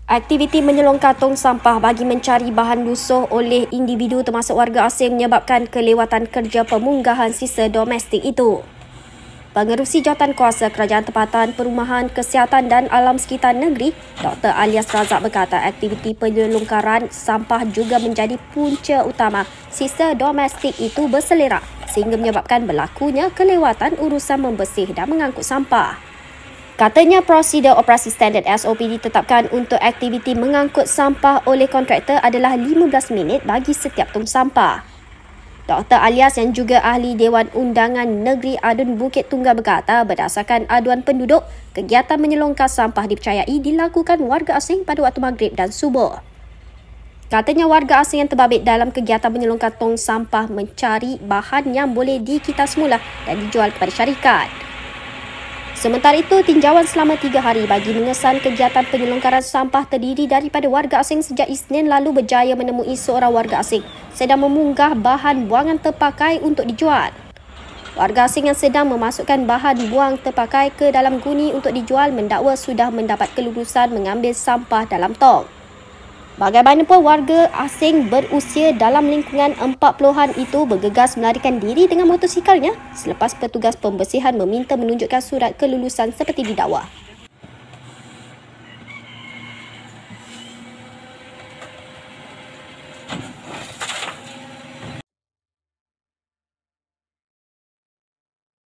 Aktiviti menyelongkar tong sampah bagi mencari bahan lusuh oleh individu termasuk warga asing menyebabkan kelewatan kerja pemunggahan sisa domestik itu. Pengerusi Jawatankuasa Kerajaan Tempatan Perumahan Kesihatan dan Alam Sekitar Negeri, Dr. Alias Razak berkata aktiviti penyelongkaran sampah juga menjadi punca utama sisa domestik itu berselerak sehingga menyebabkan berlakunya kelewatan urusan membersih dan mengangkut sampah. Katanya prosedur operasi standard SOP ditetapkan untuk aktiviti mengangkut sampah oleh kontraktor adalah 15 minit bagi setiap tong sampah. Dr. Alias yang juga ahli Dewan Undangan Negeri Adun Bukit Tunggal berkata berdasarkan aduan penduduk, kegiatan menyelongkar sampah dipercayai dilakukan warga asing pada waktu maghrib dan subuh. Katanya warga asing yang terbabit dalam kegiatan menyelongkar tong sampah mencari bahan yang boleh dikitas semula dan dijual kepada syarikat. Sementara itu, tinjauan selama 3 hari bagi mengesan kegiatan penyelongkaran sampah terdiri daripada warga asing sejak Isnin lalu berjaya menemui seorang warga asing sedang memunggah bahan buangan terpakai untuk dijual. Warga asing yang sedang memasukkan bahan buang terpakai ke dalam guni untuk dijual mendakwa sudah mendapat kelulusan mengambil sampah dalam tong. Bagaimanapun warga asing berusia dalam lingkungan 40-an itu bergegas melarikan diri dengan motosikalnya selepas petugas pembersihan meminta menunjukkan surat kelulusan seperti didakwa.